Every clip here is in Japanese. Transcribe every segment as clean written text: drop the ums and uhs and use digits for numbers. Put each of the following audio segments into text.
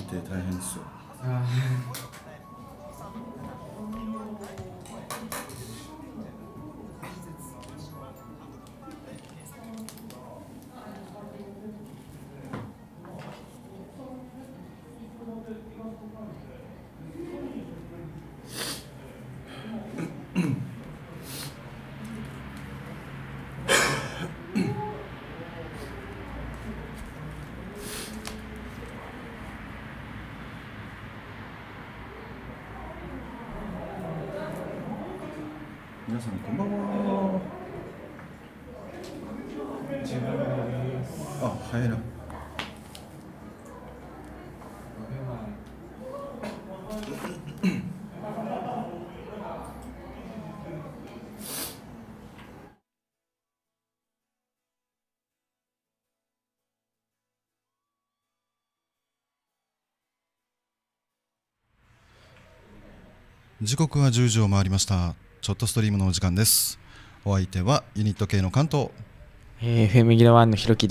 て大変ですよ。皆さんこんばんは。あ、早いな。時刻は10時を回りました。ちょっとストリームのお時間です。お相手はユニット系の関東、 FM ギノワンのひろきです。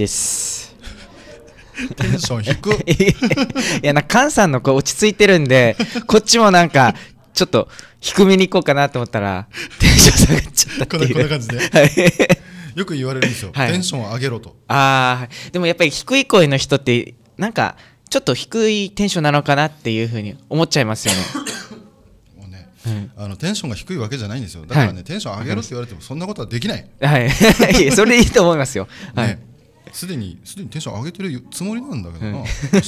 テンション低っいや、カンさんの子落ち着いてるんで、こっちもなんかちょっと低めに行こうかなと思ったらテンション下がっちゃったっていう。 こんな感じで、 はい、 よく言われるんですよ、 はい、 テンションを上げろと。 でもやっぱり低い声の人ってなんかちょっと低いテンションなのかなっていうふうに思っちゃいますよね。 テンションが低いわけじゃないんですよ。だからね、はい、テンション上げろって言われてもそんなことはできない。 はい、それでいいと思いますよ。はい、 すでにテンション上げてるつもりなんだけどな。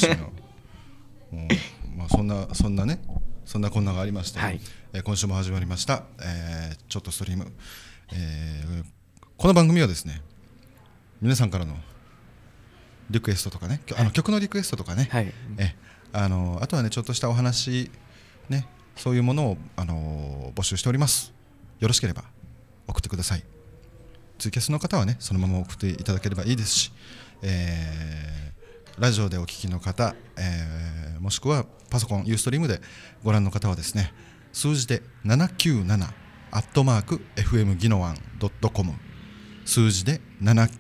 まあそんなこんながありまして、はい、今週も始まりました、ちょっとストリーム、この番組はですね、皆さんからのリクエストとかね、曲のリクエストとかね、はい、あとはね、ちょっとしたお話ね、そういうものを、募集しております。よろしければ送ってください。ツイキャスの方はね、そのまま送っていただければいいですし、ラジオでお聞きの方、もしくはパソコン、ユーストリームでご覧の方はですね、数字で797@fm ギノワン .com、 数字で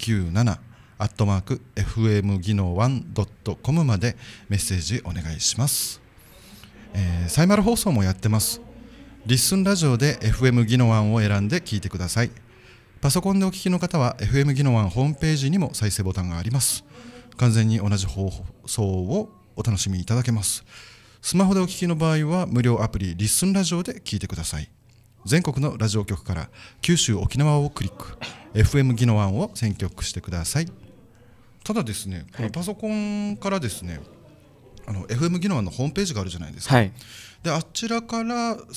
797@fm ギノワン .com までメッセージお願いします。サイマル放送もやってます。リッスンラジオで FM ギノワンを選んで聞いてください。パソコンでお聞きの方は FM ギノワンホームページにも再生ボタンがあります。完全に同じ放送をお楽しみいただけます。スマホでお聞きの場合は無料アプリリッスンラジオで聞いてください。全国のラジオ局から九州沖縄をクリック、 FM ギノワンを選曲してください。ただですね、このパソコンからですね、FM ギノワンのホームページがあるじゃないですか、はい、であちらからクリ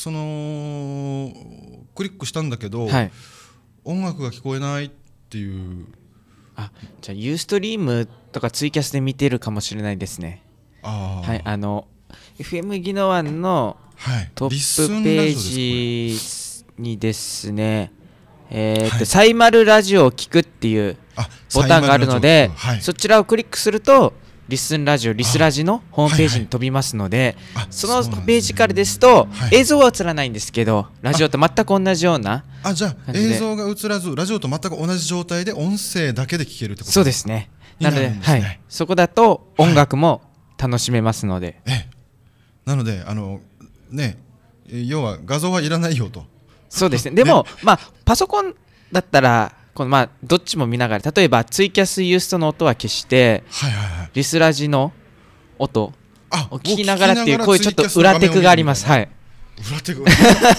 ックしたんだけど、はい、音楽が聞こえないっていう。 じゃあユーストリームとかツイキャスで見てるかもしれないですね。はい、FM ギノワンのトップページにですね、サイマルラジオを聞くっていうボタンがあるので、はい、そちらをクリックするとリスンラジオ、リスラジのホームページに飛びますので、そのページからですと映像は映らないんですけど、ラジオと全く同じような。 じゃあ映像が映らずラジオと全く同じ状態で音声だけで聞けるってことですか？ そうですね。なので、はい、そこだと音楽も楽しめますので、 なのでね、要は画像はいらないよと。 そうですね。でも、パソコンだったらどっちも見ながら、例えばツイキャスユーストの音は消して、リスラジの音を聞きながらっていう、こういうちょっと裏テクがあります。はい、 裏テク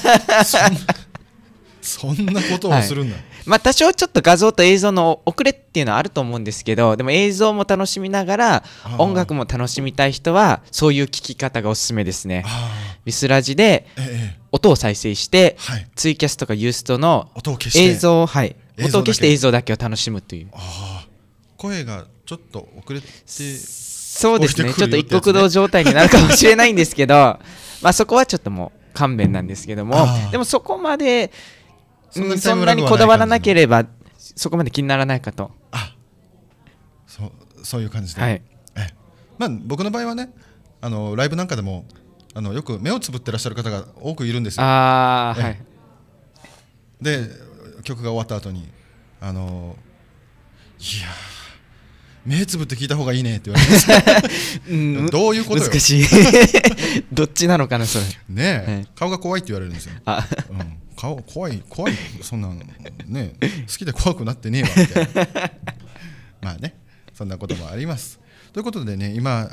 そんなことをするんだ。 多少ちょっと画像と映像の遅れっていうのはあると思うんですけど、でも映像も楽しみながら音楽も楽しみたい人はそういう聞き方がおすすめですね。リスラジで音を再生して、ツイキャスとかユーストの映像を、音を消して映像だけを楽しむという。 声がちょっと遅れて、 そうですね、ちょっと一国道状態になるかもしれないんですけどそこはちょっともう勘弁なんですけども、でもそこまでそんなにこだわらなければそこまで気にならないかと。 そういう感じで、はい、僕の場合はね、ライブなんかでもよく目をつぶってらっしゃる方が多くいるんですよ。で曲が終わった後にいや目つぶって聞いた方がいいねって言われますどういうことよ。 難しいどっちなのかなそれねえ、顔が怖いって言われるんですよ。 あ、 顔怖いそんなね好きで怖くなってねえわみたいなまあね、そんなこともあります。ということでね、今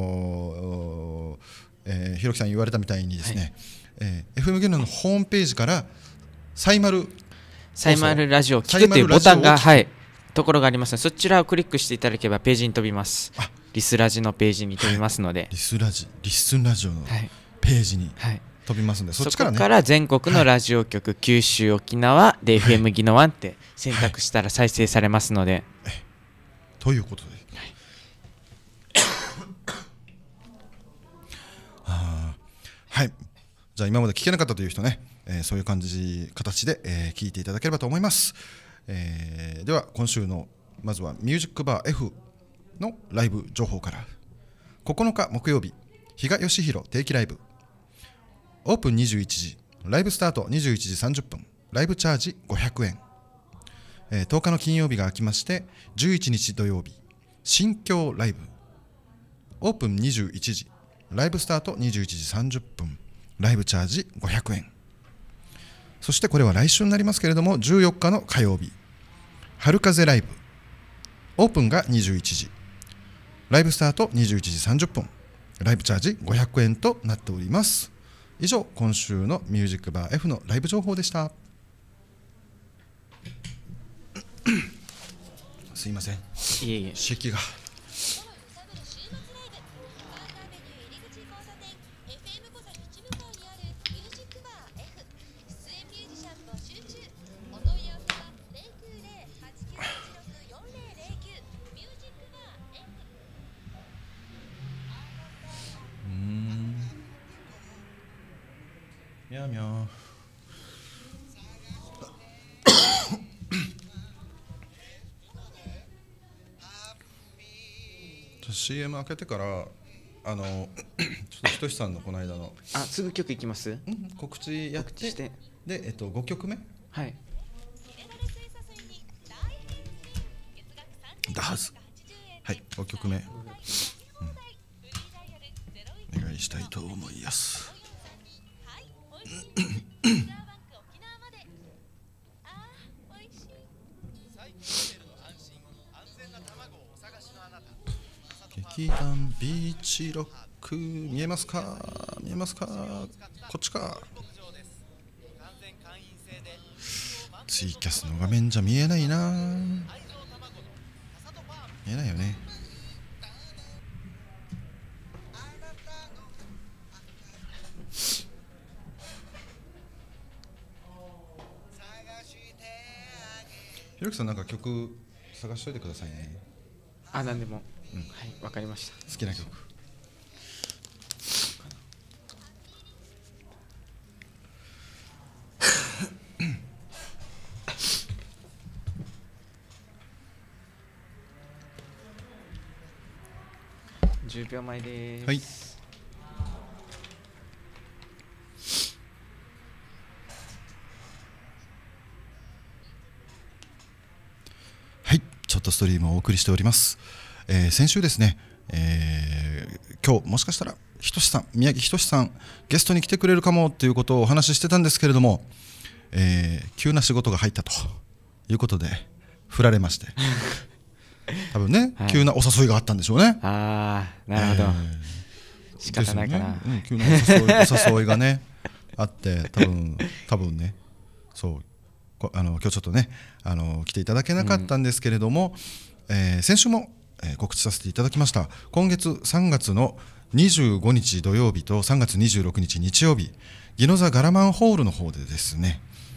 ひろきさん言われたみたいにですね、FM 芸能のホームページからサイマルラジオを聞くというボタンがところがありますので、そちらをクリックしていただければページに飛びます。リスラジのページに飛びますので、 リスンラジオのページに飛びますので、そっちからね、 そこから全国のラジオ局、九州沖縄で FM ギノワンって選択したら再生されますので、 ということで、はい、じゃあ今まで聞けなかったという人ね、そういう形で、聞いていただければと思います。では今週のまずはミュージックバー F のライブ情報から。9日木曜日、比嘉義弘定期ライブ、オープン21時、ライブスタート21時30分、ライブチャージ500円。10日の金曜日が空きまして11日土曜日、新京ライブ、オープン21時、ライブスタート21時30分、ライブチャージ500円。そしてこれは来週になりますけれども、14日の火曜日、春風ライブ、オープンが21時、ライブスタート21時30分、ライブチャージ500円となっております。以上、今週のミュージックバー F のライブ情報でした。すいません、咳が。みゃみゃCM 開けてからちょっとひとしさんのこの間のすぐ曲いきます？ 告知やってしてで、5曲目、 はい、 だはず、はい、5曲目、お願いしたいと思います。劇団ビーチロック、見えますか？見えますか？こっちか。ツイキャスの画面じゃ見えないな。見えないよね。ひろきさん、なんか曲探しといてくださいね。 何でも、はい、わかりました。 好きな曲。 10秒前です。 はい。はい、ちょっとストリームをお送りしております。先週ですね、今日もしかしたら宮城仁さんゲストに来てくれるかもということをお話ししてたんですけれども、急な仕事が入ったということで振られまして多分ね、はい、急なお誘いがあったんでしょうね。 なるほど、仕方ないかな、 ね、急なお誘いがねあって多分ね、そう今日ちょっとね来ていただけなかったんですけれども、先週も告知させていただきました。今月3月の25日土曜日と3月26日日曜日、宜野座ガラマンホールの方でですね、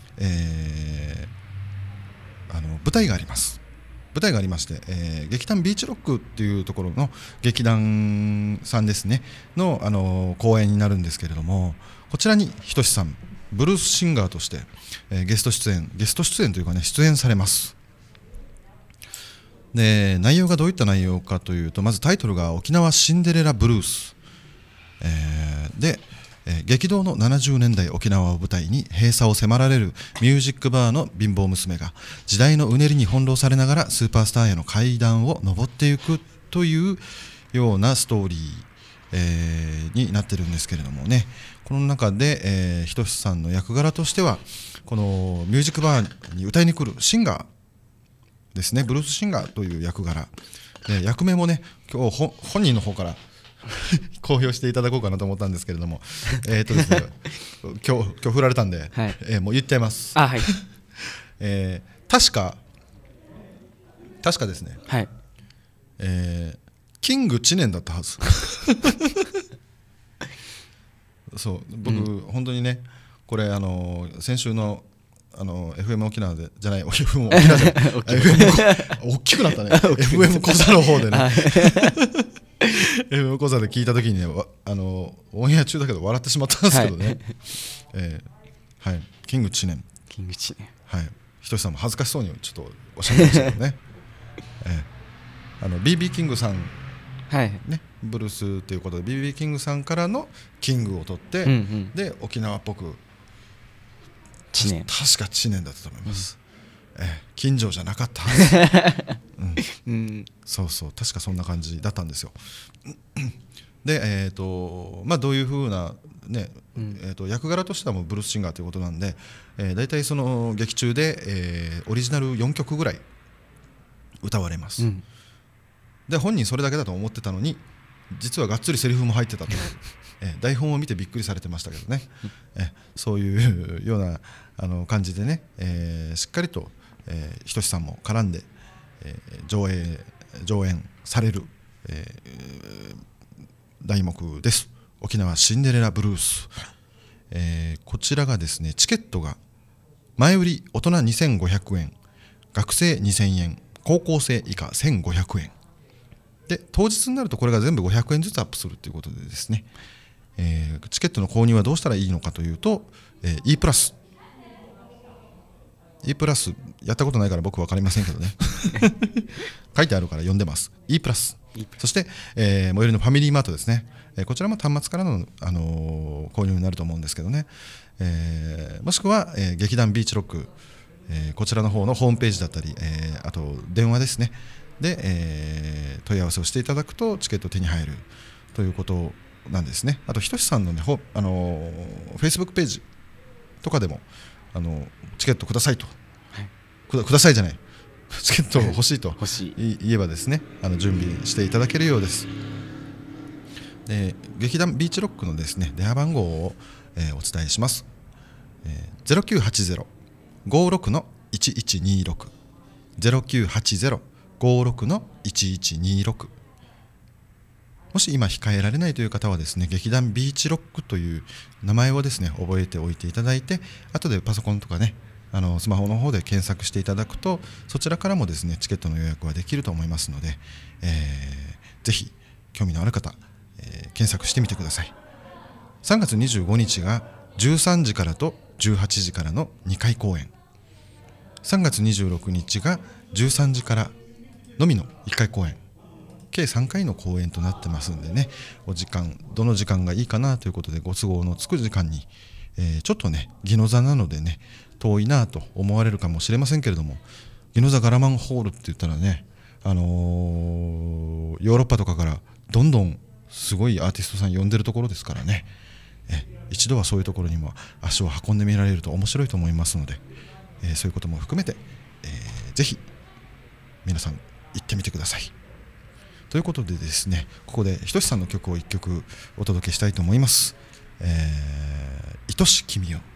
舞台があります。舞台がありまして、劇団ビーチロックっていうところの劇団さんですねの、公演になるんですけれども、こちらにひとしさんブルースシンガーとして、ゲスト出演というかね、出演されます。で、内容がどういった内容かというと、まずタイトルが沖縄シンデレラブルース、で、 激動の70年代沖縄を舞台に閉鎖を迫られるミュージックバーの貧乏娘が時代のうねりに翻弄されながらスーパースターへの階段を上っていくというようなストーリー、になってるんですけれどもね、この中で、ひとしさんの役柄としてはこのミュージックバーに歌いに来るシンガーですね、ブルースシンガーという役柄で、役名もね今日本人の方から公表していただこうかなと思ったんですけれども、ですね、今日振られたんで、はい、もう言っちゃいます。 はい、 確かですね、 はい、 キング知念だったはずそう僕、本当にねこれ先週のFM 沖縄でじゃない FM 沖縄じゃない大きくなったねFM 小座の方でねFM 小座で聞いた時にねオンエア中だけど笑ってしまったんですけどね、はい、キング知念、はい、ひとしさんも恥ずかしそうにちょっとおっしゃってましたけどねBB キングさん、はいね、ブルースということで BB キングさんからのキングを取って、で沖縄っぽく確か知念だったと思います、近所じゃなかったはず、そうそう確かそんな感じだったんですよでまあどういう風なね、役柄としてはもうブルースシンガーということなんで、だいたいその劇中で、オリジナル4曲ぐらい歌われます、で本人それだけだと思ってたのに実はがっつりセリフも入ってたと台本を見てびっくりされてましたけどねそういうような感じでね、しっかりと、ひとしさんも絡んで、上演される、題目です。沖縄シンデレラブルース、こちらがですねチケットが前売り大人2500円、学生2000円、高校生以下1500円で、当日になるとこれが全部500円ずつアップするということでですね、チケットの購入はどうしたらいいのかというと、E プラスやったことないから僕分かりませんけどね書いてあるから読んでます。 E プラス、そして、最寄りのファミリーマートですね、こちらも端末からの、購入になると思うんですけどね、もしくは、劇団ビーチロック、こちらの方のホームページだったり、あと電話ですねで、問い合わせをしていただくとチケット手に入るということなんですね。あとひとしさんのねFacebook ページとかでもチケットくださいと、くださいじゃないチケット欲しいと言えばですね準備していただけるようです。で劇団ビーチロックのですね電話番号を、お伝えします。0980-56-1126 0980-56-1126、もし今控えられないという方はですね劇団ビーチロックという名前をですね覚えておいていただいて、後でパソコンとかねスマホの方で検索していただくとそちらからもですねチケットの予約はできると思いますので、ぜひ興味のある方、検索してみてください。3月25日が13時からと18時からの2回公演、3月26日が13時からのみの1回公演、計3回の公演となってますんでね、お時間どの時間がいいかなということでご都合のつく時間に、ちょっとね宜野座なのでね遠いなと思われるかもしれませんけれども、宜野座ガラマンホールって言ったらね、ヨーロッパとかからどんどんすごいアーティストさん呼んでるところですからね、一度はそういうところにも足を運んでみられると面白いと思いますので、そういうことも含めて、ぜひ皆さん行ってみてください。ということでですね、ここでひとしさんの曲を1曲お届けしたいと思います。愛し君よ。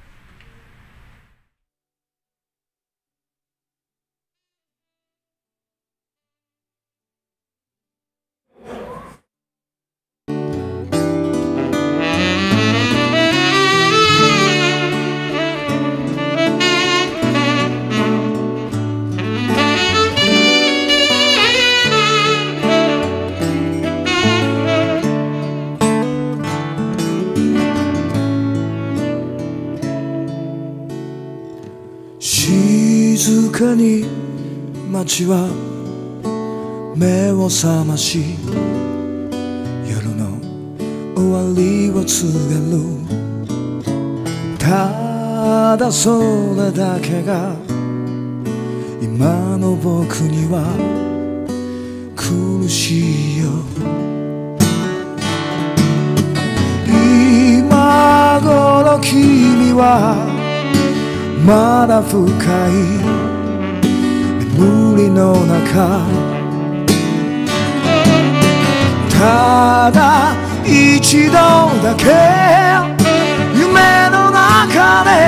静かに街は目を覚まし、夜の終わりを告げる。ただそれだけが今の僕には苦しいよ。今頃君はまだ深い眠りの中、ただ一度だけ夢の中で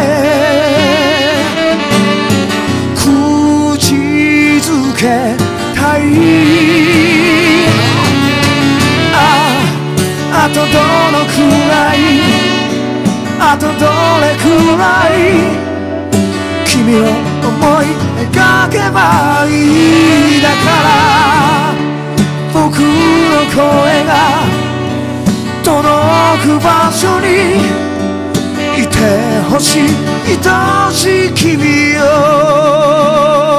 口づけたい。あとどのくらい、あとどれくらい君を思い描けばいい。だから僕の声が届く場所にいてほしい、愛しい君よ。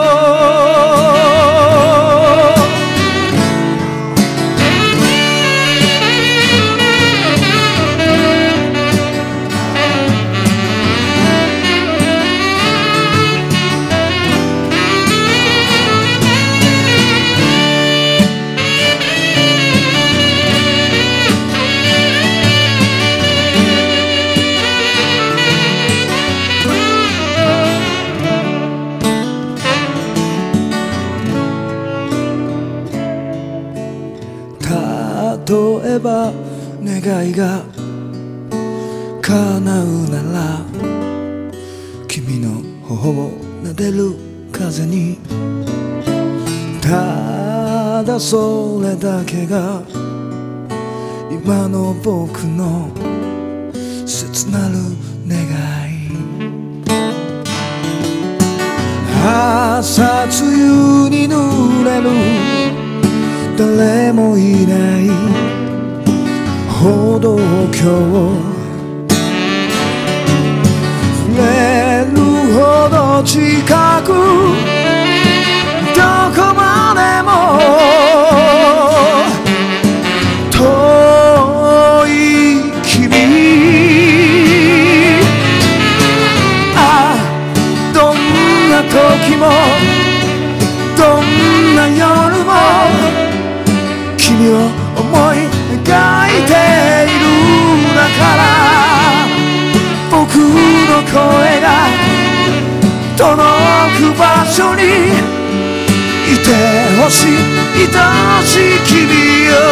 例えば願いが叶うなら君の頬を撫でる風に、ただそれだけが今の僕の切なる願い。朝露に濡れる誰もいない歩道橋、触れるほど近くどこまでも遠い君、どんな時もどんな夜も君を思い描いている。だから僕の声が届く場所にいてほしい、愛しい君よ。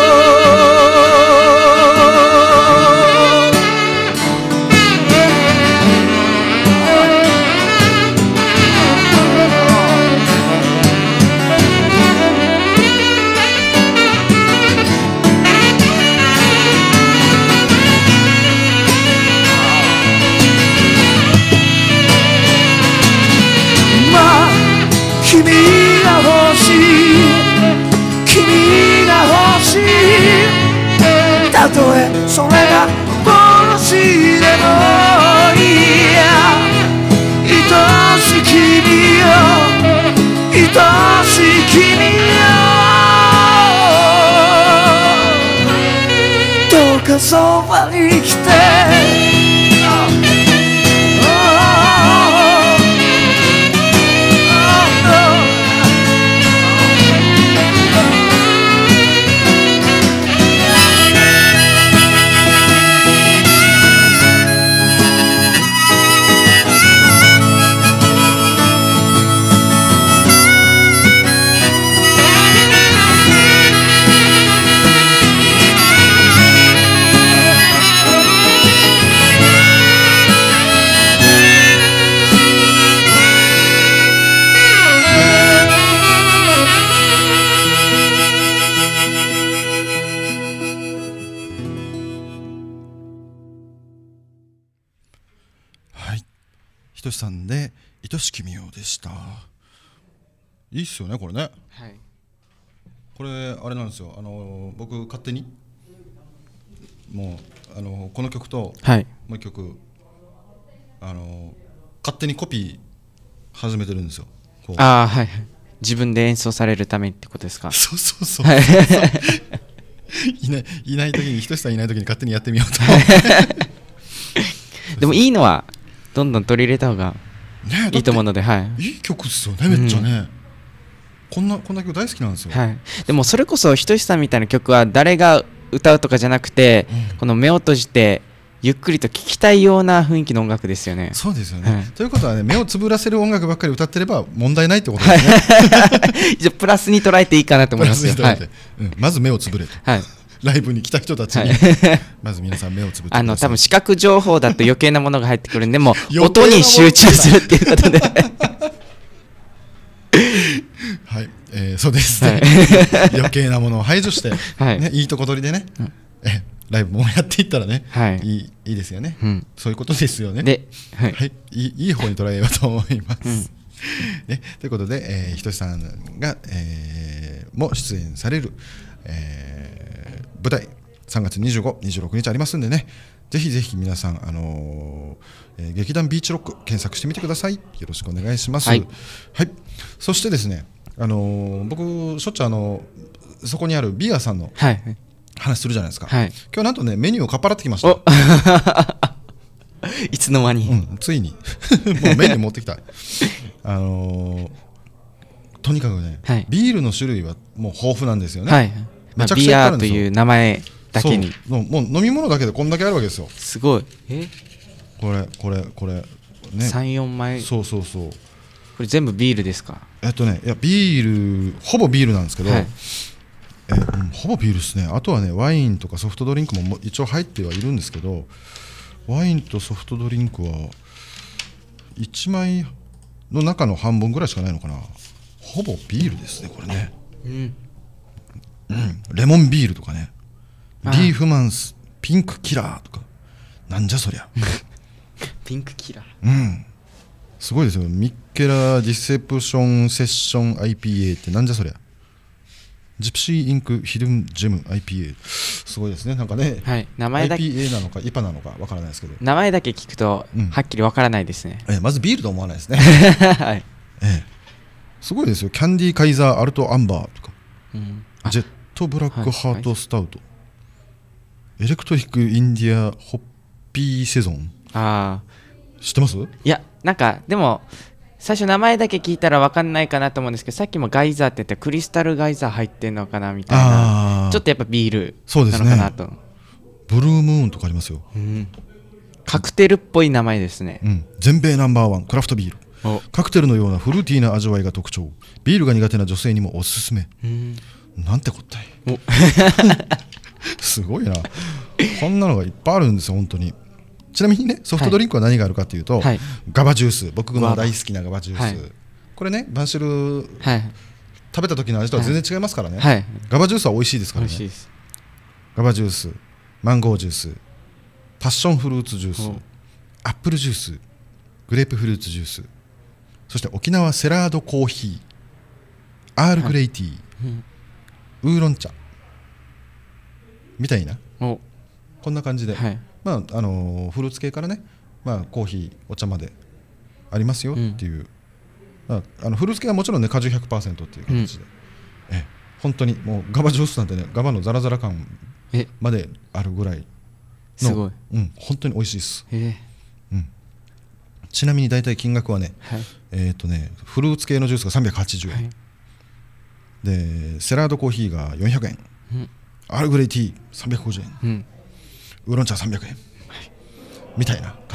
君が欲しい、君が欲しい、たとえそれが幻でもいいや。愛しい君よ、愛しい君よ、どうかそばに来て。 ひとしさんで愛しき君よでした。いいっすよねこれね。 はい。 これあれなんですよ、僕勝手にもうこの曲ともう一曲、勝手にコピー始めてるんですよ。 ああ、はいはい。自分で演奏されるためってことですか。 そうそうそう。 いない時に、ひとしさんいない時に勝手にやってみようと思ってでもいいのはどんどん取り入れた方がいいと思うので、はい、 いい曲っすよね、めっちゃね、こんな曲大好きなんですよ、 はい、でもそれこそひとしさんみたいな曲は誰が歌うとかじゃなくて、この目を閉じてゆっくりと聴きたいような雰囲気の音楽ですよね。 そうですよね、はい、ということはね、目をつぶらせる音楽ばっかり歌ってれば問題ないってことですねじゃプラスに捉えていいかなと思いますよ。 まず目をつぶれと、はい、ライブに来た人たちに、まず皆さん目をつぶってください。 多分視覚情報だと余計なものが入ってくるんで、もう音に集中するっていうことではい、そうですね、余計なものを排除して、いいとこ取りでね、ライブもやっていったらね、いいですよね、そういうことですよね。で、いい方に捉えようと思います。ということで、ひとしさんがも出演される舞台3月25、26日ありますんでね、ぜひぜひ皆さん、劇団ビーチロック検索してみてください。よろしくお願いします。はい、そしてですね、僕しょっちゅうそこにあるビアさんの話するじゃないですか。今日なんとね、メニューをかっぱらってきました。 いつの間に、 ついにもうメニュー持ってきたとにかくね、ビールの種類はもう豊富なんですよね。 めちゃくちゃいっぱいあるんですよ。ビアという名前だけに、 もう飲み物だけでこんだけあるわけですよ。 すごい。 これね、 3、4枚。 そう。 これ全部ビールですか？ いやビール、ほぼビールなんですけど、ほぼビールですね。あとはね、ワインとかソフトドリンクも一応入ってはいるんですけど、ワインとソフトドリンクは1枚の中の半分ぐらいしかないのかな。ほぼビールですね、これね。レモンビールとかね、リーフマンスピンクキラーとか、なんじゃそりゃピンクキラー、 すごいですよ。ミッケラディセプションセッション IPA ってなんじゃそりゃ。ジプシーインクヒルンジェム IPA、 すごいですね。なんかね、 名前だけ IPA なのか IPA なのかわからないですけど、 名前だけ聞くとはっきりわからないですね。 まずビールと思わないですね。すごいですよ。キャンディーカイザーアルトアンバーとか、ジェットブラックハートスタウト、エレクトリックインディアホッピーセゾン。知ってます？ いや、なんかでも最初名前だけ聞いたら分かんないかなと思うんですけど、さっきもガイザーって言ってクリスタルガイザー入ってんのかなみたいな、ちょっとやっぱビールなのかなと。 ブルームーンとかありますよ。 カクテルっぽい名前ですね。 全米ナンバーワンクラフトビール、カクテルのようなフルーティーな味わいが特徴、ビールが苦手な女性にもおすすめ。なんてこったいすごいな、こんなのがいっぱいあるんですよ、本当に。ちなみにね、ソフトドリンクは何があるかというと、ガバジュース、僕の大好きなガバジュース、これね、バンシル食べた時の味とは全然違いますからね。ガバジュースは美味しいですからね。ガバジュース、マンゴージュース、パッションフルーツジュース、アップルジュース、グレープフルーツジュース、そして沖縄セラードコーヒー、アールグレイティー、ウーロン茶みたいな、こんな感じで、フルーツ系からね、コーヒー、お茶までありますよっていう、フルーツ系はもちろんね、果汁 100% っていう形で、本当にもうガバジュースなんてね、ガバのザラザラ感まであるぐらいの、 すごい、 本当に美味しいです。ちなみに大体金額はね、フルーツ系のジュースが380円、でセラードコーヒーが400円、アールグレイティー350円、ウーロン茶300円、みたいな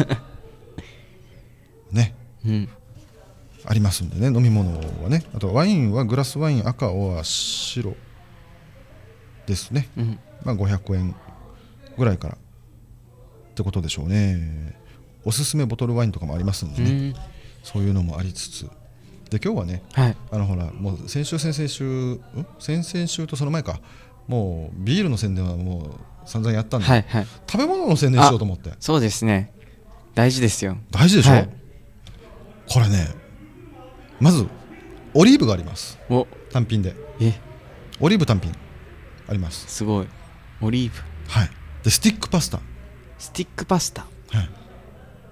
ね、ありますんでね、飲み物はね。あとワインはグラスワイン赤は白ですね、500円ぐらいからってことでしょうね。おすすめボトルワインとかもありますんでね、そういうのもありつつで、今日はね、ほらもう先々週とその前か、もうビールの宣伝はもう散々やったんで、食べ物の宣伝しようと思って。 そうですね、大事ですよ。 大事でしょ、これね、まずオリーブがあります。単品でオリーブ単品あります。 すごい。オリーブ、 でスティックパスタ、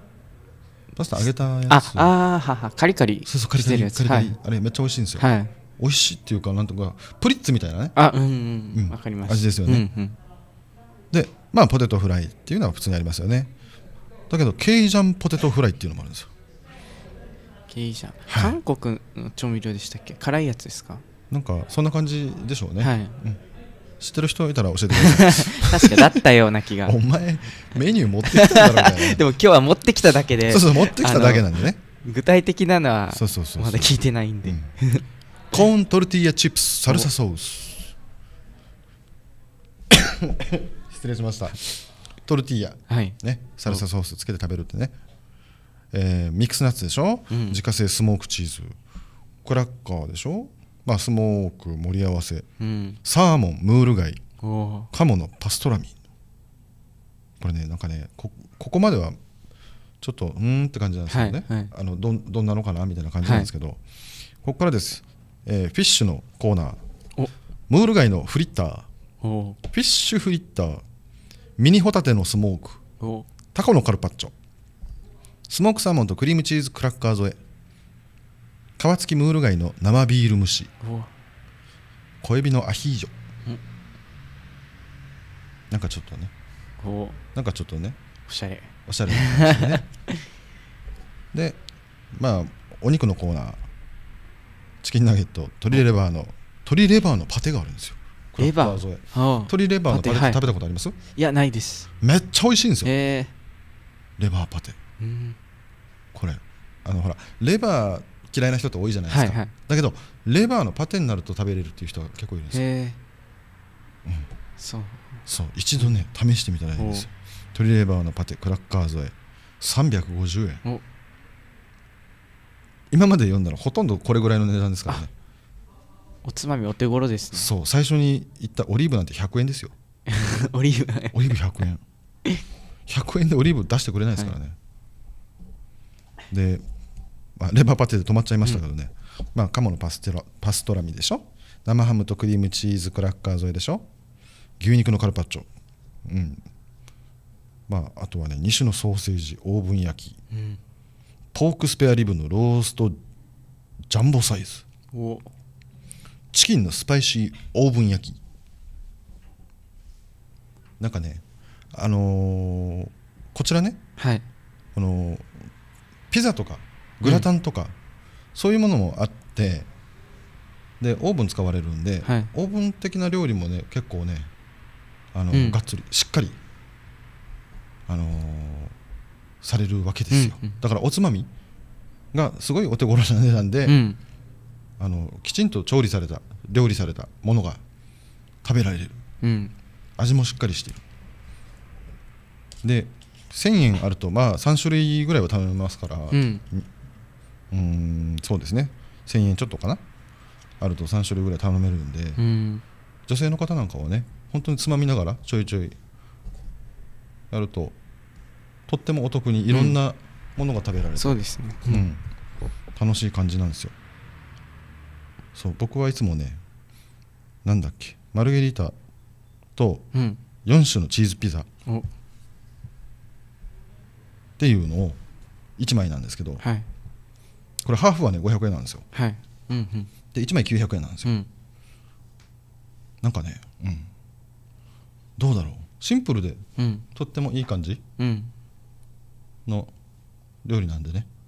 パスタ揚げたやつ、 カリカリしてるやつ、あれめっちゃ美味しいんですよ。 美味しいっていうかなんとかプリッツみたいなね、 わかります、 味ですよね、でまあポテトフライっていうのは普通にありますよね。だけどケイジャンポテトフライっていうのもあるんですよ。 ケイジャン、韓国の調味料でしたっけ？辛いやつですか？ なんかそんな感じでしょうね、知ってる人いたら教えてください確かだったような気がお前メニュー持ってきたんだろうみたいなでも今日は持ってきただけでそう持ってきただけなんでね、 具体的なのはまだ聞いてないんで、 コーントルティーヤチップスサルサソース失礼しました。トルティーヤ、ね、サルサソースつけて食べるってね、ミックスナッツでしょ、自家製スモークチーズ、クラッカーでしょ、まあ、スモーク盛り合わせ、サーモン、ムール貝、鴨のパストラミ。これね、なんかね、ここまではちょっとって感じなんですけどね、どんなのかなみたいな感じなんですけど、ここからです、フィッシュのコーナー、ムール貝のフリッター、フィッシュフリッター、ミニホタテのスモーク、タコのカルパッチョ、スモークサーモンとクリームチーズクラッカー添え、皮付きムール貝の生ビール蒸し、小エビのアヒージョ、なんかちょっとね、おしゃれなんですねで、まあお肉のコーナー、チキンナゲット、鶏レバーのパテがあるんですよ。 レバー、 鶏レバーのパテって食べたことあります？ いや、ないです。 めっちゃ美味しいんですよ、レバーパテ。これほらレバー嫌いな人って多いじゃないですか、だけどレバーのパテになると食べれるっていう人が結構いるんですよ。そう一度ね試してみたらいいんですよ。鶏レバーのパテクラッカー添え350円。今まで読んだらほとんどこれぐらいの値段ですからね。 おつまみお手頃ですね。 そう、最初に言ったオリーブなんて100円ですよオリーブ 100円100円でオリーブ出してくれないですからね、で、まあ、レバーパテで止まっちゃいましたけどね、まあ、鴨のパストラミでしょ、生ハムとクリームチーズクラッカー添えでしょ、牛肉のカルパッチョ、まあ、あとはね2種のソーセージオーブン焼き、ポークスペアリブのローストジャンボサイズ、チキンのスパイシーオーブン焼き。なんかね、こちらね、ピザとかグラタンとか、そういうものもあって、でオーブン使われるんで、オーブン的な料理もね結構ねがっつりしっかり、されるわけですよ、だからおつまみがすごいお手頃な値段で、きちんと料理されたものが食べられる、味もしっかりしている。で1000円あるとまあ3種類ぐらいは頼めますから、そうですね、1000円ちょっとかなあると3種類ぐらい頼めるんで、女性の方なんかはね本当につまみながらちょいちょいやるととってもお得にいろんなものが食べられる、 そうですね、 楽しい感じなんですよ。そう、僕はいつもね、なんだっけ、マルゲリータと4種のチーズピザっていうのを1枚なんですけど、これハーフはね500円なんですよ、で1枚900円なんですよ、なんかね、どうだろう、シンプルでとってもいい感じの料理なんでね、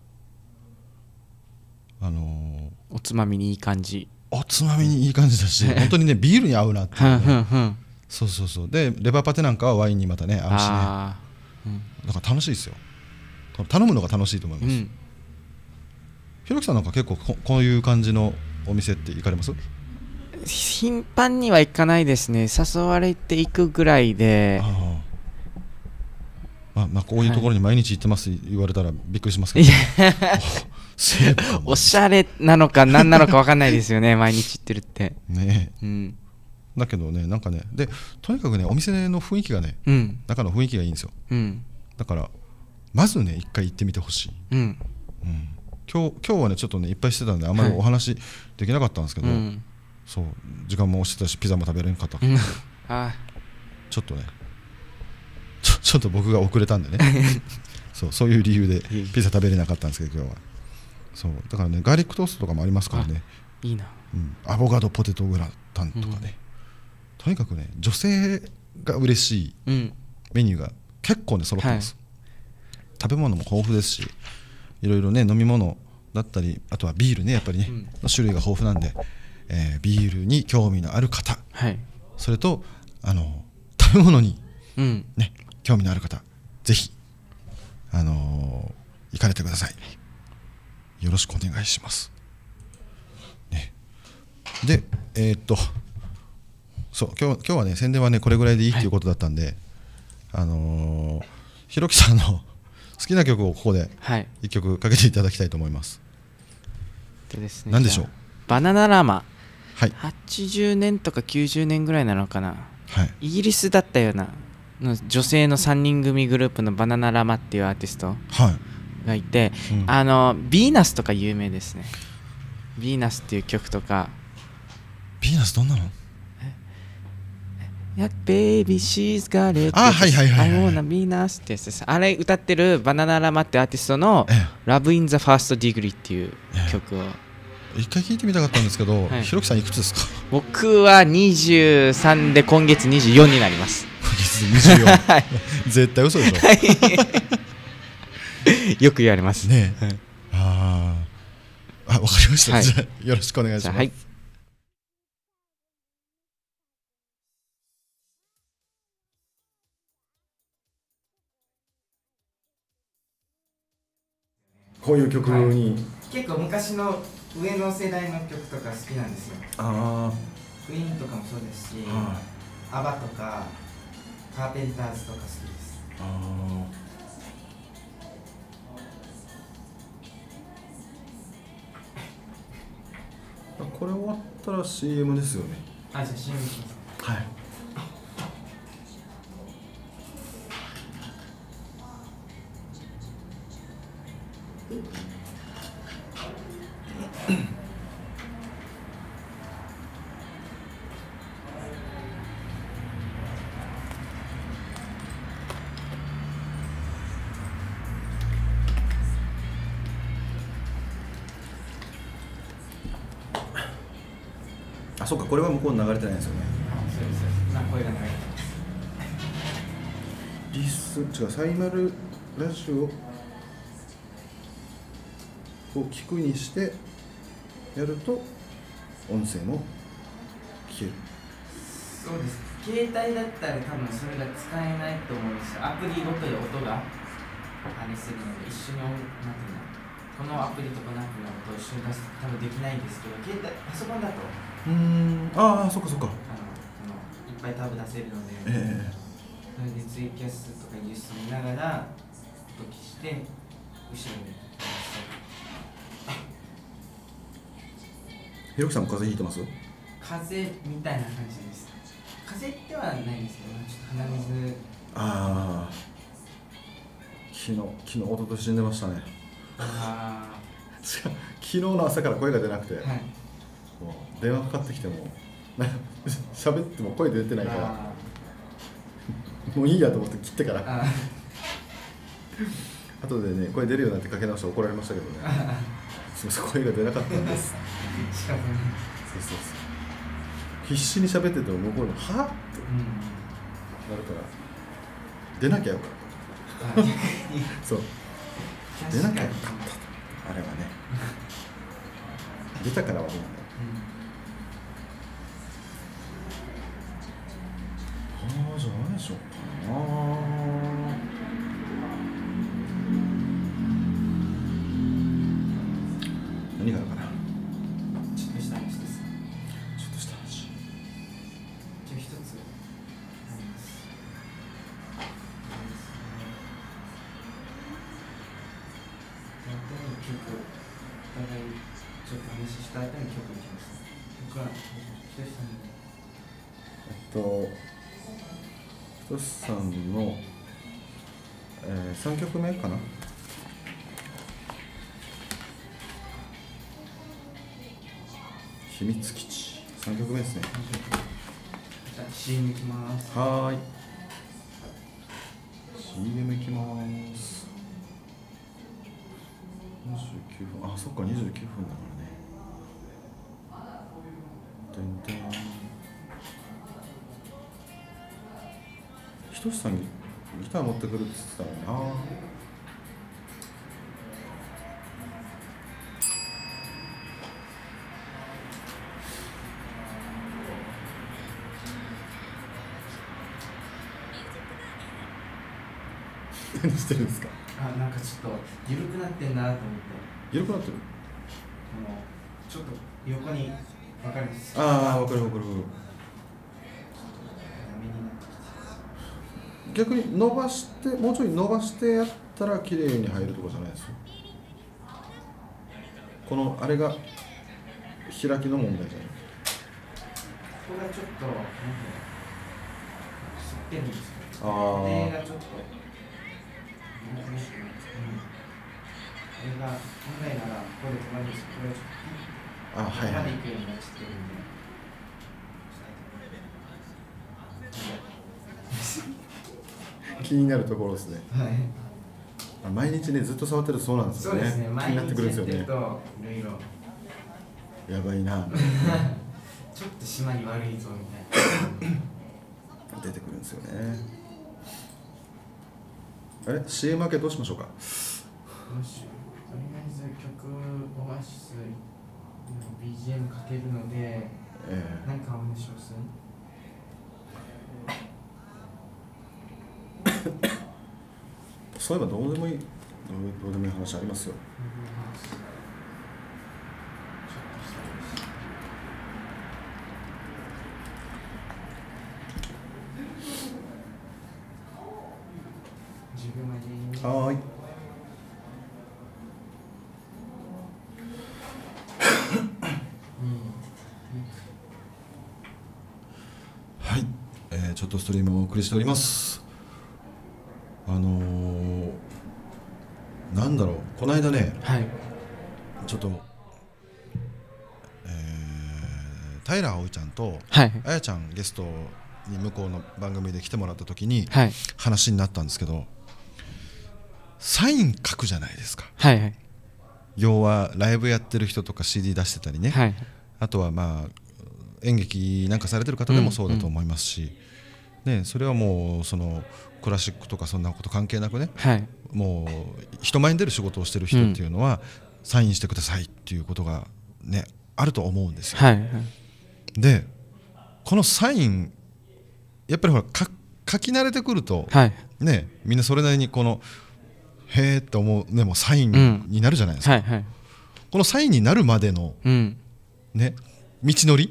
おつまみにいい感じ、 おつまみにいい感じだし本当にねビールに合うなっていう、ね、そうでレバーパテなんかはワインにまたね合うしね、だから楽しいですよ、頼むのが楽しいと思います。ひろきさんなんか結構こういう感じのお店って行かれます？ 頻繁には行かないですね、誘われて行くぐらいで、 まあこういうところに毎日行ってます言われたらびっくりしますけど、 おしゃれなのか何なのか分かんないですよね毎日行ってるってね、だけどね、なんかね、でとにかくねお店の雰囲気がね、中の雰囲気がいいんですよ、だからまずね一回行ってみてほしい、今日はねちょっとねいっぱいしてたんであんまりお話できなかったんですけど、そう時間も押してたしピザも食べれなかった、ちょっとねちょっと僕が遅れたんでねそういう理由でピザ食べれなかったんですけど今日は。そうだからねガーリックトーストとかもありますからね、 いいな。 アボカドポテトグラタンとかね、とにかくね女性が嬉しいメニューが結構ね揃ってます、食べ物も豊富ですし、いろいろね飲み物だったり、あとはビールね、やっぱりね、の種類が豊富なんで、ビールに興味のある方、それと食べ物に、ね、興味のある方、ぜひ行かれてください。よろしくお願いします、ね、でそう今日はね宣伝はねこれぐらいでいいっていうことだったんで、ひろきさんの好きな曲をここで一曲かけていただきたいと思います。 ですね、 何でしょう。 バナナラマ、80年とか90年ぐらいなのかな、イギリスだったような女性の3人組グループのバナナラマっていうアーティストがいて、ヴィーナスとか有名ですね。ヴィーナスっていう曲とか。 ヴィーナスどんなの ？Baby she's got it I wanna be nice ってやつです。あれ歌ってるバナナラマってアーティストの Love in the First Degree っていう曲を一回聴いてみたかったんですけど、ひろきさんいくつですか？ 僕は23で今月24になります。 今月24絶対嘘でしょよく言われますね。わかりました、じゃあよろしくお願いします。こういう曲に、 結構昔の上の世代の曲とか好きなんですよ。クイーンとかもそうですし、アバとかカーペンターズとか好きです。 これ終わったら CM ですよね。 じゃあ CM します。 そうか、これは向こうに流れてないんですよね。 そうです。声が流れてます。 違う、サイマルラジオを聞くにしてやると音声も聞ける。 そうです。携帯だったら多分それが使えないと思うんですよ。アプリごとで音があれするので、一緒になんていうの、このアプリとこのアプリの音を一緒に出すと多分できないんですけど、パソコンだとそっかそっか、 いっぱいタブ出せるので、それでツイキャスとかニュース見ながら音消して後ろにひろきさんも風邪ひいてます？ 風邪みたいな感じです。風邪ではないんですけど、ちょっと鼻水。 昨日おととい死んでましたね。昨日の朝から声が出なくて、もう電話かかってきても喋っても声出てないからもういいやと思って切ってから後でね、声出るようになってかけ直して怒られましたけどねすみません、声が出なかったんですそう必死に喋ってても向こうのはぁってなるから出なきゃよかったそう出なきゃよかったあれはね出たからはどうなんだよ。じゃあ何でしょうかな。何があるかな。 ちょっとした話です。 ちょっとした話。 じゃあ一つあります。曲、お互いちょっと話した後に曲いきます。曲はひとしさんに。 ひとしさんの、3曲目かな。秘密基地3曲目ですね。 じゃあ CM いきます。 はい、 CM いきます。29分、あ、そっか29分だからね。 ひとしさんギター持ってくるって言ってたのにな。何してるんですか。 なんかちょっと緩くなってんなと思って。 緩くなってる。 ちょっと横に分かります。 ああ、分かる。逆に伸ばして、もうちょい伸ばしてやったら綺麗に入るとこじゃないですよ。このあれが開きの問題じゃない。 これはちょっと吸ってるんですよ。これがちょっと。これが本来ならここで止まるんですけど、これはちょっとここまで行くようになっちゃってるんで。気になるところですね。 はい。 毎日ねずっと触ってるとそうなんですよね。 そうですね。 気になってくるんですよね。 いろいろやばいな。 ちょっと島に悪いぞみたいな。 出てくるんですよね。あれ CM 明けどうしましょうか。 とりあえず曲オアシスの BGM かけるので、何かお願いします。 そういえばどうでもいい話ありますよ。はい。はい、ちょっとストリームをお送りしております。なんだろう、この間ね、 はい、 ちょっと、平葵ちゃんと、 はい、 あやちゃんゲストに向こうの番組で来てもらった時に、 はい、 話になったんですけど、サイン書くじゃないですか。 はいはい、 要はライブやってる人とか CD 出してたりね、 はい、 あとはまあ演劇なんかされてる方でもそうだと思いますし、ね、それはもうそのクラシックとかそんなこと関係なくね、 はい、 もう人前に出る仕事をしてる人っていうのは、サインしてくださいっていうことがねあると思うんですよ。 はいはい、 でこのサインやっぱりほら書き慣れてくると、 はい、 ね、みんなそれなりにこのへーって思うねもうサインになるじゃないですか、 はいはい、 このサインになるまでの、ね、道のり、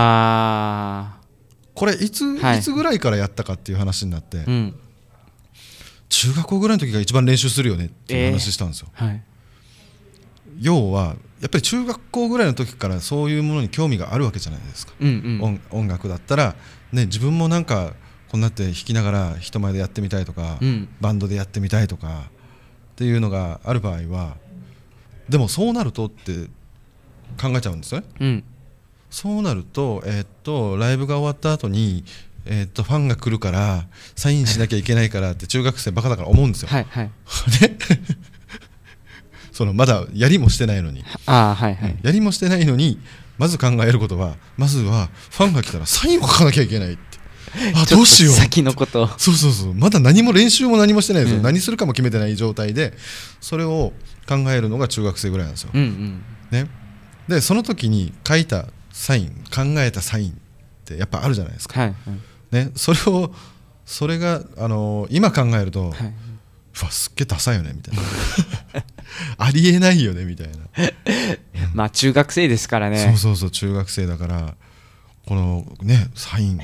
これいつぐらいからやったかっていう話になって、中学校ぐらいの時が一番練習するよねっていう話したんですよ、はい、要はやっぱり中学校ぐらいの時からそういうものに興味があるわけじゃないですか、音楽だったら、ね、自分もなんかこんなって弾きながら人前でやってみたいとか、バンドでやってみたいとかっていうのがある場合は、でもそうなるとって考えちゃうんですよね、そうなると、ライブが終わった後に、ファンが来るからサインしなきゃいけないからって中学生バカだから思うんですよ、はいはい、でそのまだやりもしてないのに、はいはい、やりもしてないのにまず考えることは、まずはファンが来たらサインを書かなきゃいけないって、どうしよう、 先のこと、 そうまだ何も練習も何もしてないですよ、何するかも決めてない状態でそれを考えるのが中学生ぐらいなんですよ、ね、でその時に書いたサイン、考えたサインってやっぱあるじゃないですか、はいはい、ね、それが今考えると、はい、うわすっげえダサいよねみたいなありえないよねみたいなまあ中学生ですからね、 そう中学生だから、このねサイン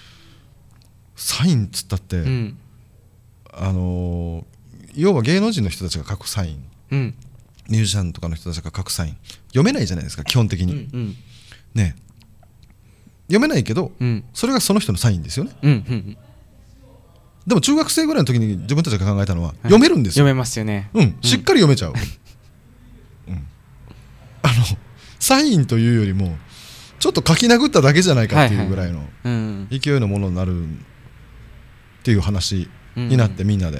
っつったって、要は芸能人の人たちが書くサイン、ミュージシャンとかの人たちが書くサイン読めないじゃないですか基本的に、ね、読めないけど、それがその人のサインですよね、でも中学生ぐらいの時に自分たちが考えたのは、読めるんですよ、 読めますよね、 しっかり読めちゃう、サインというよりもちょっと書き殴っただけじゃないかっていうぐらいの勢いのものになるっていう話になって、みんなで、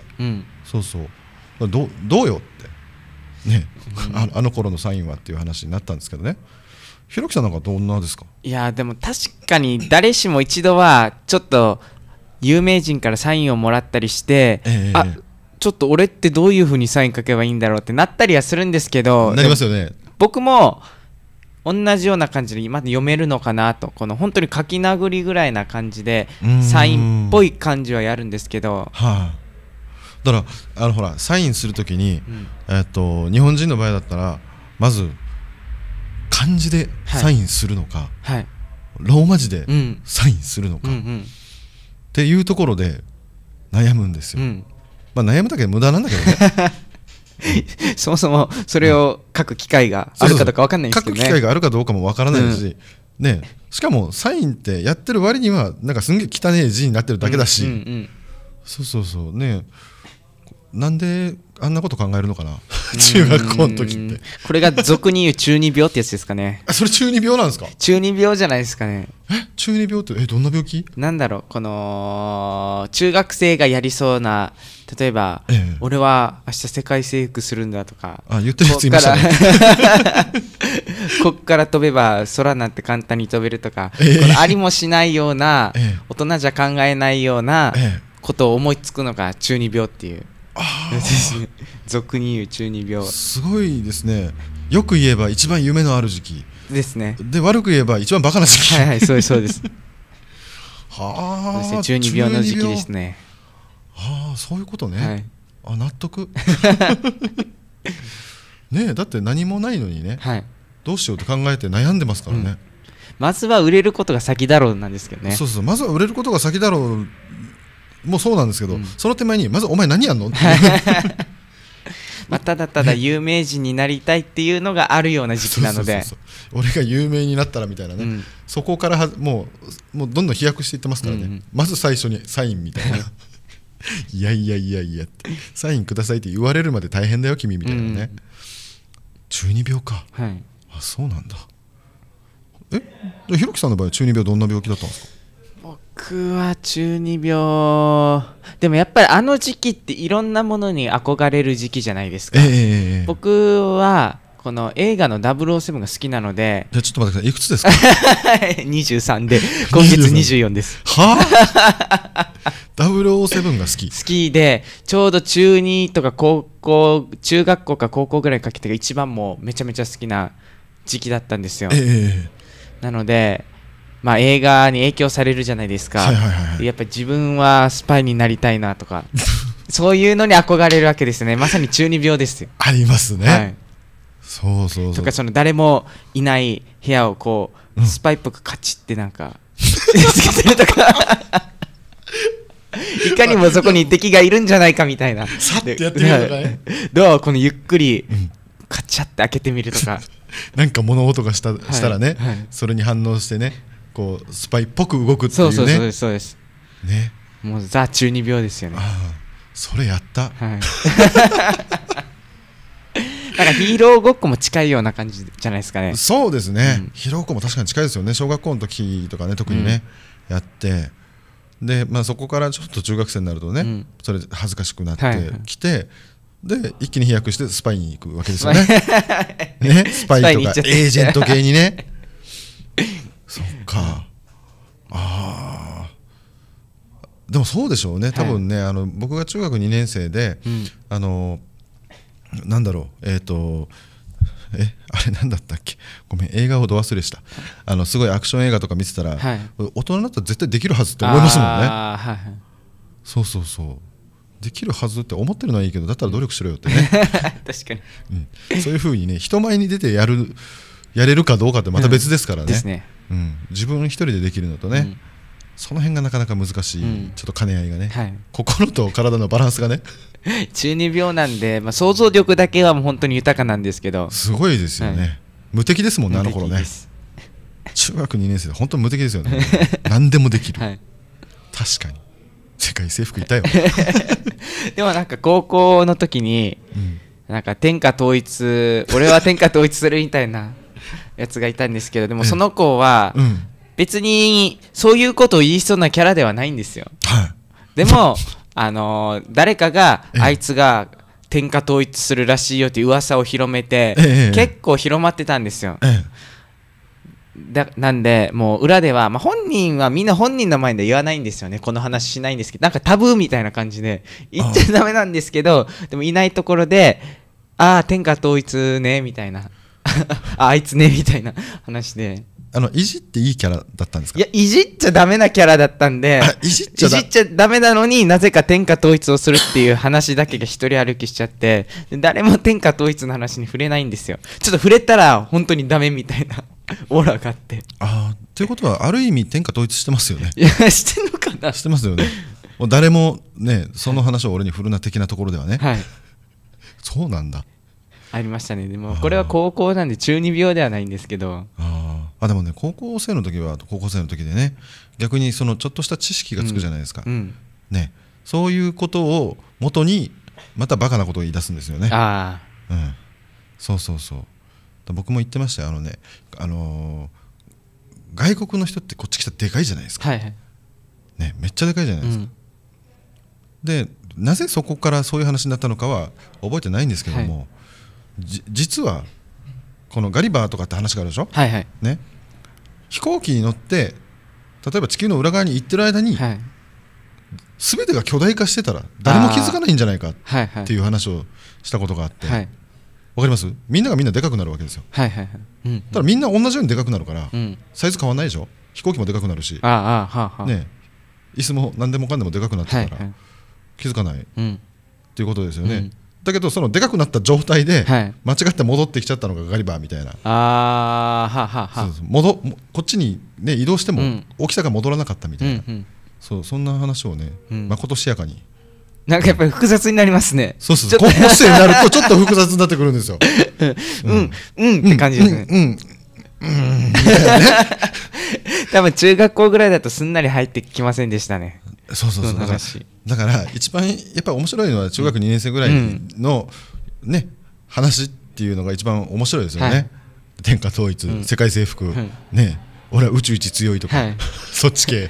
どうよってね、あの頃のサインはっていう話になったんですけどね、 ひろきさんなんかどんなですか？ いやでも確かに誰しも一度はちょっと有名人からサインをもらったりして、あ、ちょっと俺ってどういう風にサイン書けばいいんだろうってなったりはするんですけど、 なりますよね。 僕も同じような感じで今読めるのかなと、この本当に書き殴りぐらいな感じでサインっぽい感じはやるんですけど、 だからほらサインするときに、日本人の場合だったらまず漢字でサインするのか、ローマ字でサインするのか、っていうところで悩むんですよ。まあ悩むだけで無駄なんだけどね。 そもそもそれを書く機会があるかどうか分かんないんですけどね。 書く機会があるかどうかも分からないし、ね、しかもサインってやってる割にはなんかすんげえ汚い字になってるだけだし、そうね、なんであんなこと考えるのかな中学校の時って。 これが俗に言う中二病ってやつですかね。 それ中二病なんですか？ 中二病じゃないですかね。 中二病ってどんな病気なんだろう、この中学生がやりそうな、例えば、俺は明日世界征服するんだとか、 言ってるやついましたね。 こっから飛べば空なんて簡単に飛べるとか、このありもしないような、大人じゃ考えないようなことを思いつくのが中二病っていう。俗に言う中二病。 すごいですね。よく言えば一番夢のある時期ですね。 で、悪く言えば一番バカな時期。 そうです、そうです。 はあ、 中二病の時期ですね。 そういうことね。納得。ねえ、だって何もないのにね、どうしようって考えて悩んでますからね。 まずは売れることが先だろうなんですけどね。 そうまずは売れることが先だろうもうそうなんですけど、その手前にまずお前何やんのってただただ有名人になりたいっていうのがあるような時期なので、 俺が有名になったらみたいなね、そこからもうどんどん飛躍していってますからね。まず最初にサインみたいな。いやってサインくださいって言われるまで大変だよ君みたいなね。中二病か。そうなんだ。ひろきさんの場合は中二病どんな病気だったんですか？ 僕は中二病でもやっぱりあの時期っていろんなものに憧れる時期じゃないですか。僕はこの映画の007が好きなので。 じゃあちょっと待ってください、いくつですか ？23で今月24です。 はあ007が好きで、ちょうど中2とか中学校か高校ぐらいかけてが一番もうめちゃめちゃ好きな時期だったんですよ。なのでまあ映画に影響されるじゃないですか。やっぱり自分はスパイになりたいなとかそういうのに憧れるわけですね。まさに中二病ですよ。 ありますね。そうとか、その誰もいない部屋をこうスパイっぽくカチッてなんかつけてるとかいかにもそこに敵がいるんじゃないかみたいな。 さってやってみるとかね。 ドアをこのゆっくりカチャって開けてみるとか。 なんか物音がしたらね、それに反応してね、こうスパイっぽく動くっていうね。 そうですね。 もうザ中二病ですよね。 それやった。 なんかヒーローごっこも近いような感じじゃないですかね。 そうですね。ヒーローごっこも確かに近いですよね。小学校の時とかね、特にね、やって。で、そこからちょっと中学生になるとね、それ恥ずかしくなってきて、で一気に飛躍してスパイに行くわけですよね。スパイとかエージェント系にね。そっか。でもそうでしょうね。多分ね、僕が中学2年生で、なんだろう、あれなんだったっけ、ごめん、映画をど忘れした。すごいアクション映画とか見てたら、大人になったら絶対できるはずって思いますもんね。そうできるはずって思ってるのはいいけど、だったら努力しろよってね。 確かに、そういう風にね、人前に出てやれるかどうかってまた別ですからね。自分一人でできるのとね、その辺がなかなか難しい、ちょっと兼ね合いがね、心と体のバランスがね。 中二病なんで、想像力だけはもう本当に豊かなんですけど、 すごいですよね。無敵ですもんね、あの頃ね。中学2年生で本当に無敵ですよね。何でもできる。確かに世界征服いたよ。 でもなんか高校の時に、なんか天下統一、俺は天下統一するみたいなやつがいたんですけど、でもその子は別にそういうことを言いそうなキャラではないんですよ。でも誰かがあいつが天下統一するらしいよっていう噂を広めて、結構広まってたんですよ。 なんでもう裏では、本人はみんな本人の前で言わないんですよね。この話しないんですけど、なんかタブーみたいな感じで言っちゃダメなんですけど、でもいないところで天下統一ねみたいなあいつねみたいな話で、 いじっていいキャラだったんですか？ いや、いじっちゃダメなキャラだったんで、いじっちゃダメなのになぜか天下統一をするっていう話だけが一人歩きしちゃって、誰も天下統一の話に触れないんですよ。ちょっと触れたら本当にダメみたいなオーラがあって。 ということはある意味天下統一してますよね。 いや、してんのかな。 してますよね。もう誰もね、その話を俺に振るな的なところではね。 はい。 そうなんだ。 ありましたね。でもこれは高校なんで中二病ではないんですけど。 でもね、高校生の時でね、逆にそのちょっとした知識がつくじゃないですか、ね、そういうことを元にまたバカなことを言い出すんですよね。そう僕も言ってましたよ。外国の人ってこっち来たらでかいじゃないですか、ね、めっちゃでかいじゃないですか、でなぜそこからそういう話になったのかは覚えてないんですけども、実はこのガリバーとかって話があるでしょ、ね、飛行機に乗って例えば地球の裏側に行ってる間に、全てが巨大化してたら誰も気づかないんじゃないかっていう話をしたことがあって、わかります？みんながみんなでかくなるわけですよ。ただみんな同じようにでかくなるから、サイズ変わんないでしょ。飛行機もでかくなるし、ね、椅子も何でもかんでもでかくなってたら気づかないっていうことですよね。だけどそのでかくなった状態で間違って戻ってきちゃったのがガリバーみたいな。こっちに、ね、移動しても大きさが戻らなかったみたいな、そんな話をね、まことしやかに。 なんかやっぱり複雑になりますね。 高校生になるとちょっと複雑になってくるんですよ。 って感じですね。多分中学校ぐらいだとすんなり入ってきませんでしたね。だから一番やっぱり面白いのは中学2年生ぐらいのね話っていうのが一番面白いですよね。天下統一、世界征服、ね、俺は宇宙一強いとか、そっち系。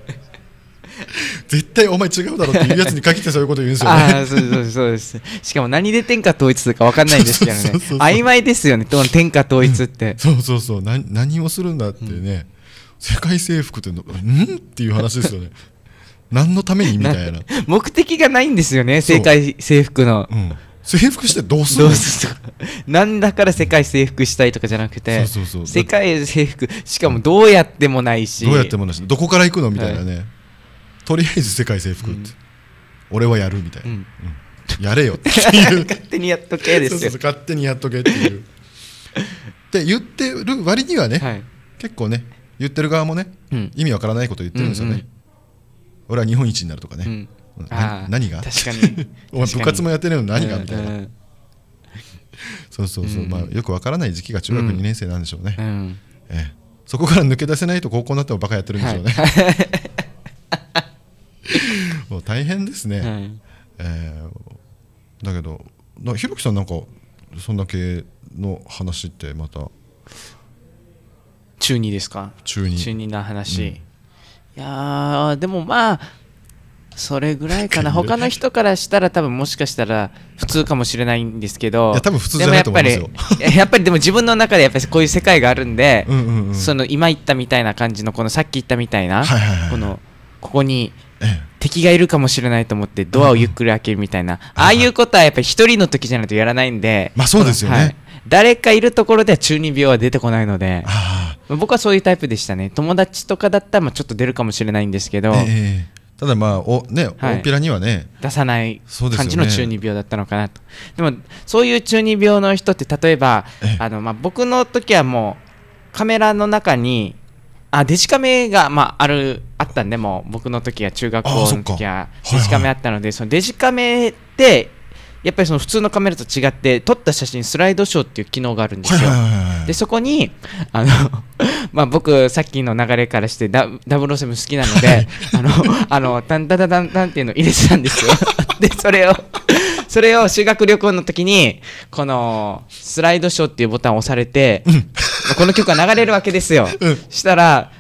絶対お前違うだろっていうやつに限ってそういうこと言うんですよね。 そうです。しかも何で天下統一するか分かんないんですけどね。曖昧ですよね、天下統一って。 何をするんだってね、世界征服ってっていう話ですよね。何のためにみたいな。 目的がないんですよね、世界征服の。 征服してどうするの？ なんだから世界征服したいとかじゃなくて、世界征服、しかもどうやってもないし、 どこから行くのみたいなね。とりあえず世界征服って、俺はやるみたいな、やれよっていう勝手にやっとけですよ。 勝手にやっとけっていうって言ってる割にはね、結構ね言ってる側もね、意味わからないこと言ってるんですよね。俺は日本一になるとかね、何が確かにお前部活もやってないのに何がみたいな。まあよくわからない時期が中学2年生なんでしょうね。そこから抜け出せないと高校になってもバカやってるんでしょうね。もう大変ですね。だけどひろきさんなんかそんだけの話ってまた中2ですか？中2な話、いやでもまあそれぐらいかな。他の人からしたら多分もしかしたら普通かもしれないんですけど、 いや多分普通じゃないと思いますよ。 やっぱりでも自分の中でやっぱりこういう世界があるんで、その今言ったみたいな感じのこのさっき言ったみたいなここに敵がいるかもしれないと思ってドアをゆっくり開けるみたいな、ああいうことはやっぱり一人の時じゃないとやらないんで、 まあそうですよね。 誰かいるところでは中二病は出てこないので、僕はそういうタイプでしたね。友達とかだったらちょっと出るかもしれないんですけど、 ただまあ大っぴらにはね出さない感じの中二病だったのかなと。でもそういう中二病の人って例えば僕の時はもうカメラの中にデジカメがあったんで、もう僕の時は中学校の時はデジカメあったので、そのデジカメってやっぱりその普通のカメラと違って撮った写真スライドショーっていう機能があるんですよ。でそこに僕さっきの流れからして007好きなのでタンタタタンタンっていうのを入れてたんですよ。でそれを修学旅行の時にこのスライドショーっていうボタンを押されて、この曲が流れるわけですよ。したら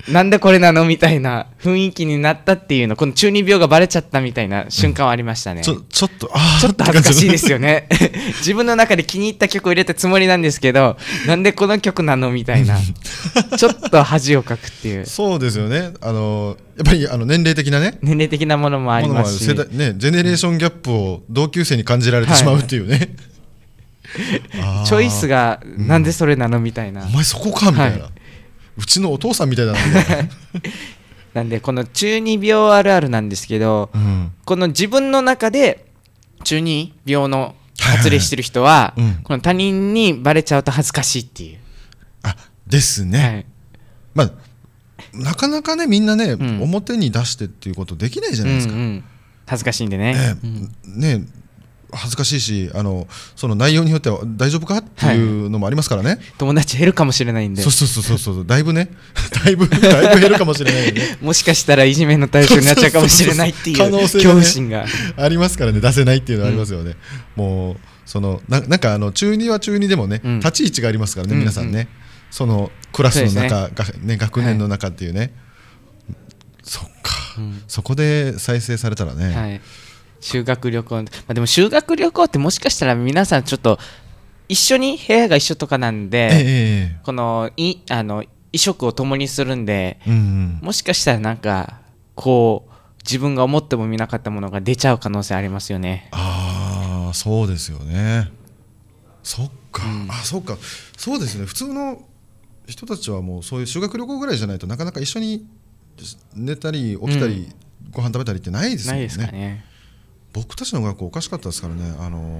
なんでこれなのみたいな雰囲気になったっていうの、この中二病がバレちゃったみたいな瞬間はありましたね。 ちょっとちょっと恥ずかしいですよね。自分の中で気に入った曲を入れたつもりなんですけど、なんでこの曲なのみたいなちょっと恥をかくっていう。 そうですよね。やっぱり年齢的なね、 年齢的なものもありますし、 世代ね、ジェネレーションギャップを同級生に感じられてしまうっていうね、 チョイスがなんでそれなのみたいな、 お前そこかみたいな、うちのお父さんみたいだなみたいななんでこの中二病あるあるなんですけど、この自分の中で中二病の発令してる人は、この他人にバレちゃうと恥ずかしいっていう。 ですね。まあなかなかね、みんなね、表に出してっていうことできないじゃないですか。 恥ずかしいんでね。 ね、恥ずかしいし、その内容によっては大丈夫かっていうのもありますからね。 友達減るかもしれないんで。 そうだいぶね、だいぶ減るかもしれないね。 もしかしたらいじめの対象になっちゃうかもしれないっていう恐怖心がありますからね、出せないっていうのはありますよね。もうなんか中2は中2でもね、立ち位置がありますからね、皆さんね。そのクラスの中、学年の中っていうね。そっか、そこで再生されたらね。 修学旅行、でも修学旅行ってもしかしたら皆さんちょっと一緒に部屋が一緒とかなんで、この衣食を共にするんで、もしかしたらなんかこう自分が思ってもみなかったものが出ちゃう可能性ありますよね。 ああ、そうですよね。そっか、そうか、そうですね。普通の人たちはもうそういう修学旅行ぐらいじゃないとなかなか一緒に寝たり起きたり、ご飯食べたりってないですよね。ないですかね。僕たちの学校おかしかったですからね。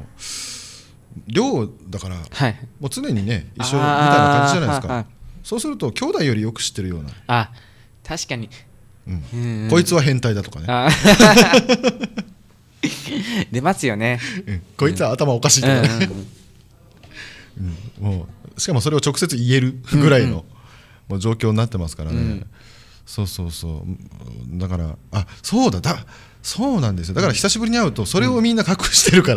寮だから、もう常にね一緒みたいな感じじゃないですか。そうすると兄弟よりよく知ってるような。 確かに、 こいつは変態だとかね。 出ますよね。 こいつは頭おかしいとかね。もうしかもそれを直接言えるぐらいのもう状況になってますからね。そうだからそうなんですよ。だから久しぶりに会うとそれをみんな隠してるから、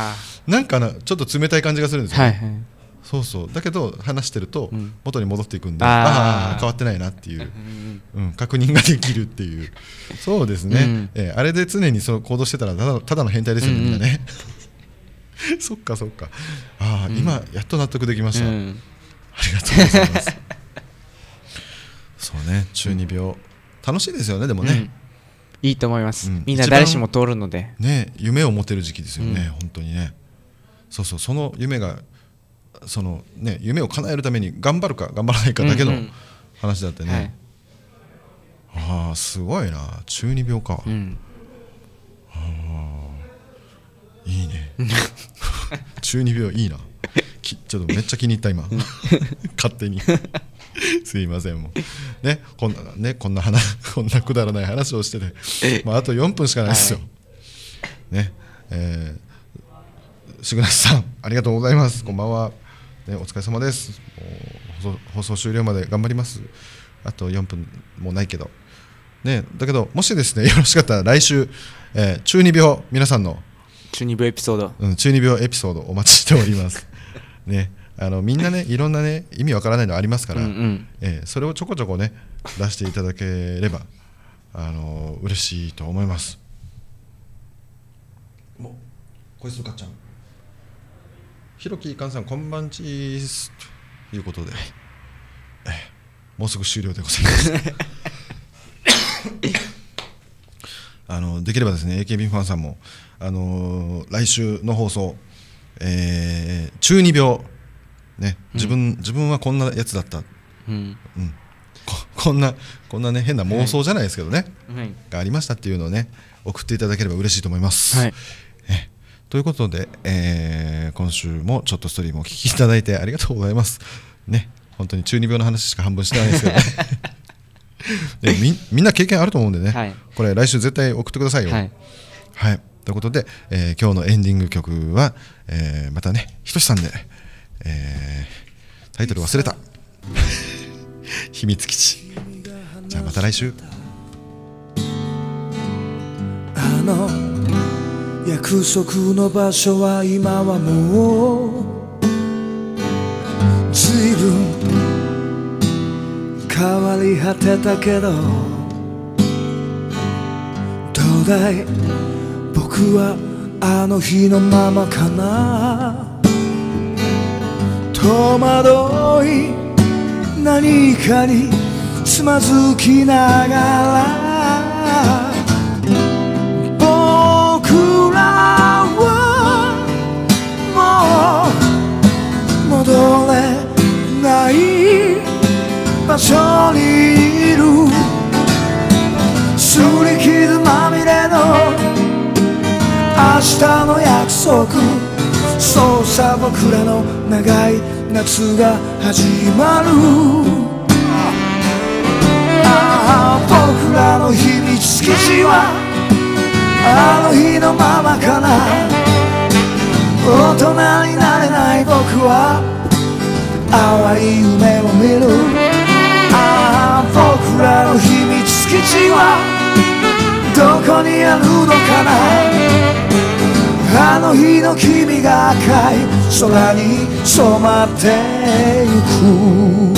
なんかちょっっと冷たい感じがするんですよね。だけど話してると元に戻っていくんで、変わってないなっていう、確認ができるっていう。そうですね。あれで常に行動してたらただの変態ですよね、みんなね。そっか。今やっと納得できました。ありがとうございます。そうね、中二病楽しいですよね。でもね、 いいと思います。みんな誰しも通るのでね、夢を持てる時期ですよね、本当にね。その夢が夢を叶えるために頑張るか頑張らないかだけの話だってね。すごいな、中二病か。いいね。中二病いいな。ちょっとめっちゃ気に入った今。勝手に。すいません、もうね、こんなくだらない話をしてて、あと4分しかないですよ。ね、シグナスさんありがとうございます。こんばんは。お疲れ様です。放送終了まで頑張ります。あと4分もないけどね。だけどもしですね、よろしかったら来週、中二病、皆さんの中二病エピソード、 中二病エピソードお待ちしておりますね。みんなね、いろんなね意味わからないのありますから、それをちょこちょこね出していただければ嬉しいと思います。こいつのかっちゃん、ひろきいかんさんこんばんちーすということで、もうすぐ終了でございますできればですね、 AKB ファンさんも来週の放送、中二病ね、自分はこんなやつだった、こんなね変な妄想じゃないですけどね、がありましたっていうのをね送っていただければ嬉しいと思います。ということで、今週もちょっとストリームをお聞きいただいてありがとうございますね。本当に中二病の話しか半分してないですけどね。みんな経験あると思うんでね、これ来週絶対送ってくださいよ。ということで、今日のエンディング曲は、またねひとしさんで、タイトル忘れた秘密基地。じゃあまた来週。 約束の場所は今はもうずいぶん変わり果てたけどどうだい僕はあの日のままかな戸惑い何かにつまずきながら僕らはもう戻れない場所にいるすり傷まみれの明日の約束そうさ僕らの長い夏が始まるああ僕らの秘密基地はあの日のままかな大人になれない僕は淡い夢を見るああ僕らの秘密基地はどこにあるのかなあの日の君が赤い空に染まってゆく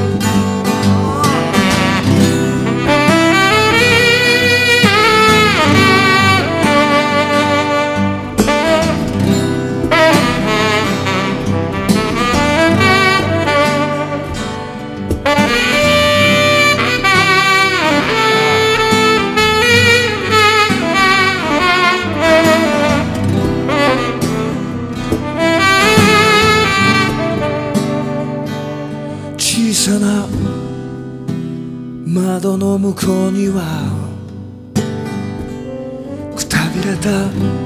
小さな窓の向こうにはくたびれた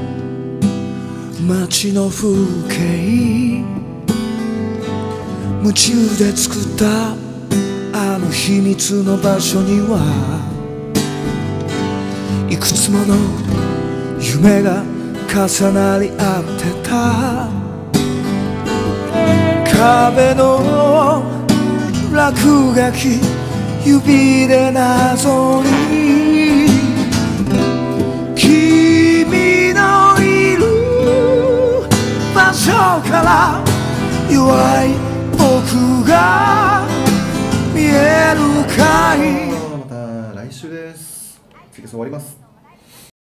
街の風景夢中で作ったあの秘密の場所にはいくつもの夢が重なり合ってた壁の落書き指でなぞり君のいる場所から弱い僕が見えるかいまた来週です。次終わります。